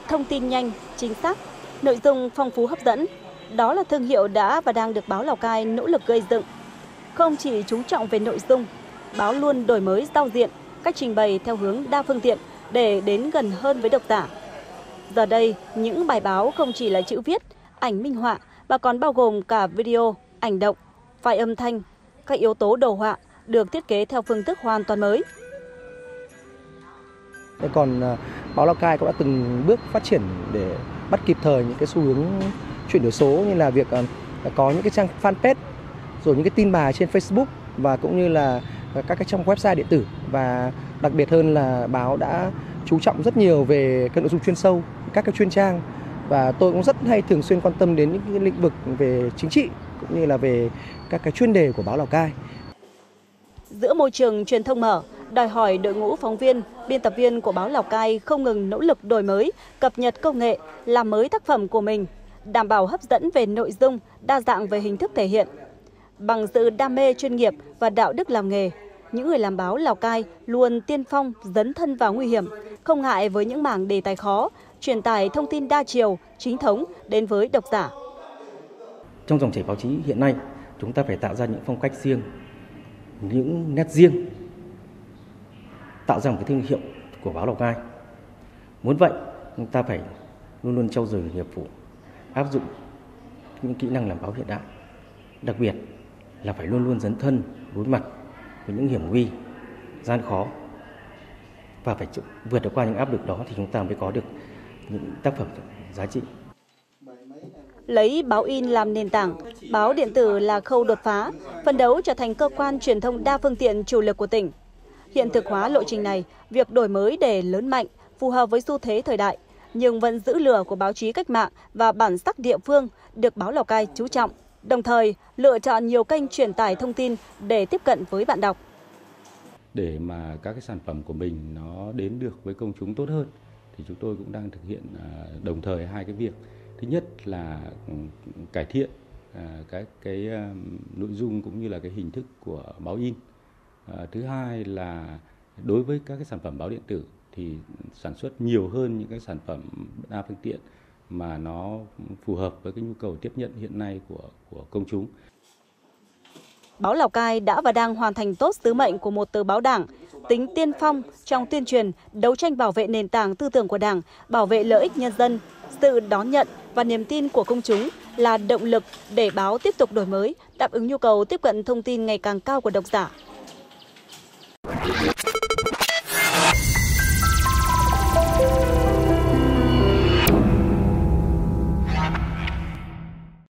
thông tin nhanh, chính xác, nội dung phong phú hấp dẫn. Đó là thương hiệu đã và đang được báo Lào Cai nỗ lực gây dựng. Không chỉ chú trọng về nội dung, báo luôn đổi mới giao diện, cách trình bày theo hướng đa phương tiện để đến gần hơn với độc giả. Giờ đây, những bài báo không chỉ là chữ viết, ảnh minh họa mà còn bao gồm cả video, ảnh động, file âm thanh, các yếu tố đồ họa được thiết kế theo phương thức hoàn toàn mới. Còn báo Lào Cai cũng đã từng bước phát triển để bắt kịp thời những cái xu hướng chuyển đổi số, như là việc có những cái trang fanpage, rồi những cái tin bài trên Facebook và cũng như là các cái trang website điện tử, và đặc biệt hơn là báo đã chú trọng rất nhiều về các nội dung chuyên sâu, các cái chuyên trang, và tôi cũng rất hay thường xuyên quan tâm đến những cái lĩnh vực về chính trị cũng như là về các cái chuyên đề của báo Lào Cai. Giữa môi trường truyền thông mở, đòi hỏi đội ngũ phóng viên, biên tập viên của báo Lào Cai không ngừng nỗ lực đổi mới, cập nhật công nghệ, làm mới tác phẩm của mình, đảm bảo hấp dẫn về nội dung, đa dạng về hình thức thể hiện. Bằng sự đam mê chuyên nghiệp và đạo đức làm nghề, những người làm báo Lào Cai luôn tiên phong, dấn thân vào nguy hiểm, không ngại với những mảng đề tài khó, truyền tải thông tin đa chiều, chính thống đến với độc giả. Trong dòng chảy báo chí hiện nay, chúng ta phải tạo ra những phong cách riêng, những nét riêng, tạo ra một cái thương hiệu của báo Lào Cai. Muốn vậy, chúng ta phải luôn luôn trau dồi nghiệp vụ, áp dụng những kỹ năng làm báo hiện đại. Đặc biệt là phải luôn luôn dấn thân đối mặt với những hiểm nguy, gian khó, và phải vượt được qua những áp lực đó thì chúng ta mới có được những tác phẩm giá trị. Lấy báo in làm nền tảng, báo điện tử là khâu đột phá, phấn đấu trở thành cơ quan truyền thông đa phương tiện chủ lực của tỉnh. Hiện thực hóa lộ trình này, việc đổi mới để lớn mạnh, phù hợp với xu thế thời đại, nhưng vẫn giữ lửa của báo chí cách mạng và bản sắc địa phương được báo Lào Cai chú trọng, đồng thời lựa chọn nhiều kênh truyền tải thông tin để tiếp cận với bạn đọc. Để mà các cái sản phẩm của mình nó đến được với công chúng tốt hơn thì chúng tôi cũng đang thực hiện đồng thời hai cái việc. Thứ nhất là cải thiện các cái nội dung cũng như là cái hình thức của báo in. Thứ hai là đối với các cái sản phẩm báo điện tử thì sản xuất nhiều hơn những cái sản phẩm đa phương tiện mà nó phù hợp với cái nhu cầu tiếp nhận hiện nay của công chúng. Báo Lào Cai đã và đang hoàn thành tốt sứ mệnh của một tờ báo Đảng, tính tiên phong trong tuyên truyền, đấu tranh bảo vệ nền tảng tư tưởng của Đảng, bảo vệ lợi ích nhân dân. Sự đón nhận và niềm tin của công chúng là động lực để báo tiếp tục đổi mới, đáp ứng nhu cầu tiếp cận thông tin ngày càng cao của độc giả.